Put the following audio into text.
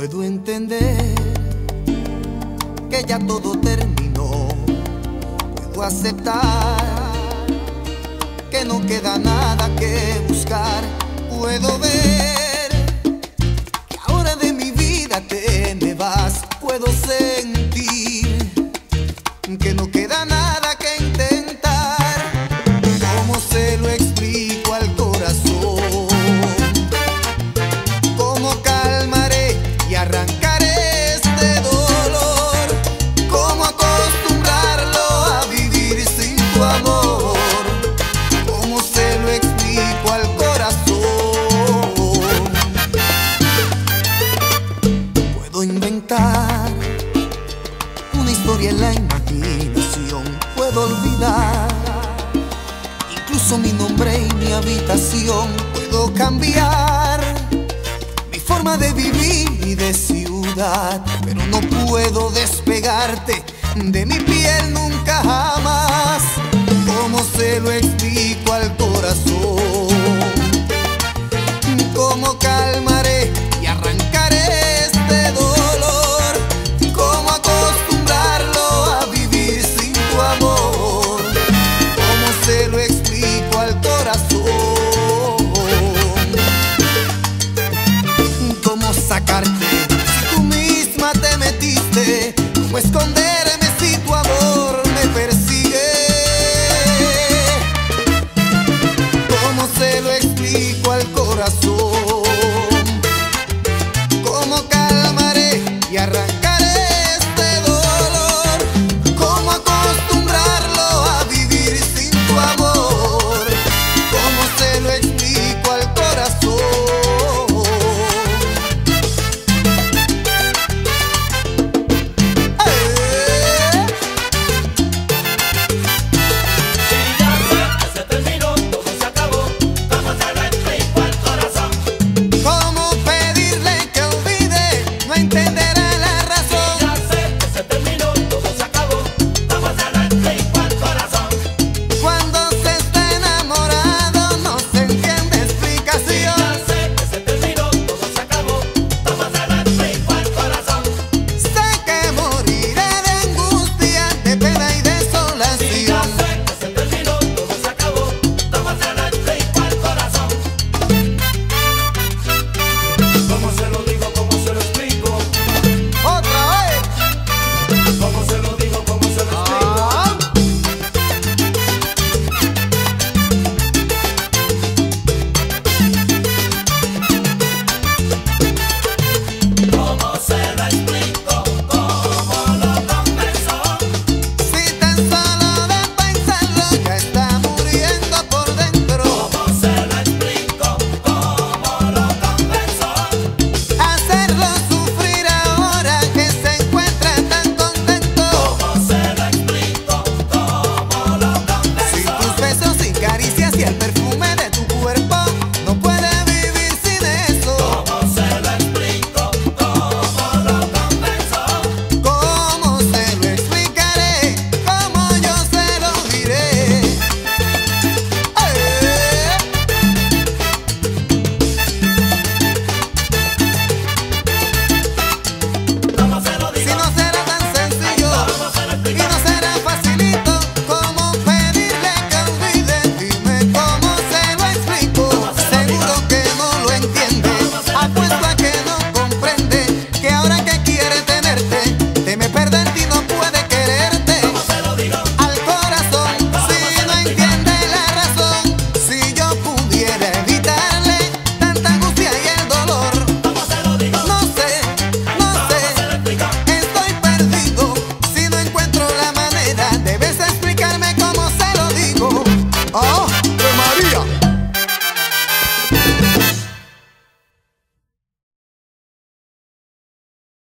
Puedo entender que ya todo terminó. Puedo aceptar que no queda nada que buscar. Puedo ver que ahora de mi vida te me vas. Puedo sentir que no queda nada que intentar. ¿Cómo se lo explico al corazón? ¿Cómo calmaré y arrancaré este dolor? ¿Cómo acostumbrarlo a vivir sin tu amor? ¿Cómo se lo explico al corazón? Puedo inventar una historia en la imaginación. Puedo olvidar incluso mi nombre y mi habitación. Puedo cambiar mi forma de vivir y de ciudad, pero no puedo despegarte de mi piel nunca jamás. ¿Cómo se lo explico al corazón? ¿Cómo calmaré y arrancaré este dolor? ¿Cómo acostumbrarlo a vivir sin tu amor? ¿Cómo se lo explico al corazón? ¿Cómo sacarte si tú misma te metiste? ¿Cómo esconderme si tu amor me persigue? ¿Cómo se lo explico al corazón?